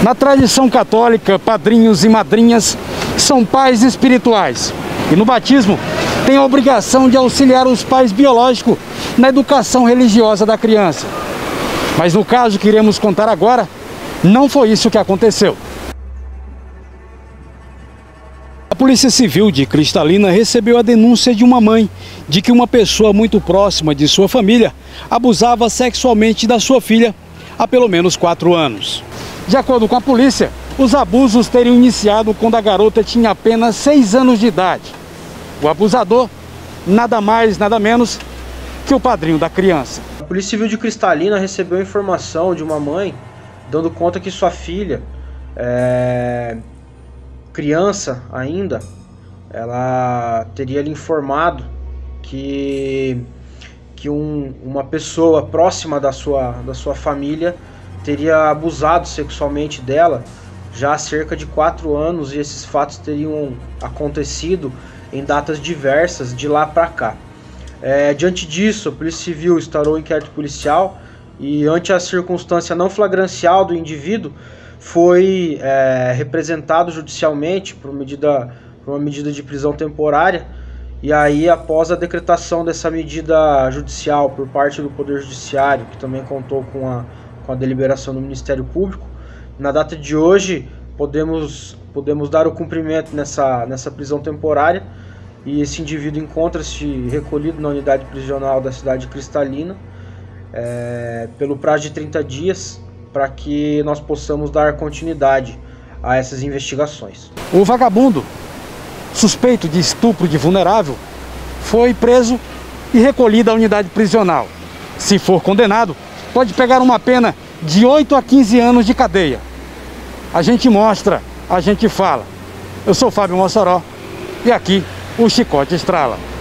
Na tradição católica, padrinhos e madrinhas são pais espirituais. E no batismo, tem a obrigação de auxiliar os pais biológicos na educação religiosa da criança. Mas no caso que iremos contar agora, não foi isso que aconteceu. A Polícia Civil de Cristalina recebeu a denúncia de uma mãe de que uma pessoa muito próxima de sua família abusava sexualmente da sua filha há pelo menos 4 anos. De acordo com a polícia, os abusos teriam iniciado quando a garota tinha apenas 6 anos de idade. O abusador, nada mais, nada menos que o padrinho da criança. A Polícia Civil de Cristalina recebeu informação de uma mãe dando conta que sua filha, criança ainda, ela teria lhe informado que uma pessoa próxima da sua família teria abusado sexualmente dela já há cerca de 4 anos, e esses fatos teriam acontecido em datas diversas de lá para cá. Diante disso, a Polícia Civil instaurou um inquérito policial e, ante a circunstância não flagrancial do indivíduo, foi representado judicialmente por uma medida de prisão temporária. E aí, após a decretação dessa medida judicial por parte do Poder Judiciário, que também contou com a deliberação do Ministério Público, na data de hoje podemos dar o cumprimento nessa prisão temporária, e esse indivíduo encontra-se recolhido na unidade prisional da cidade de Cristalina pelo prazo de 30 dias, para que nós possamos dar continuidade a essas investigações. O vagabundo, suspeito de estupro de vulnerável, foi preso e recolhido à unidade prisional. Se for condenado, pode pegar uma pena de 8 a 15 anos de cadeia. A gente mostra, a gente fala. Eu sou Fábio Mossoró e aqui o chicote estrala.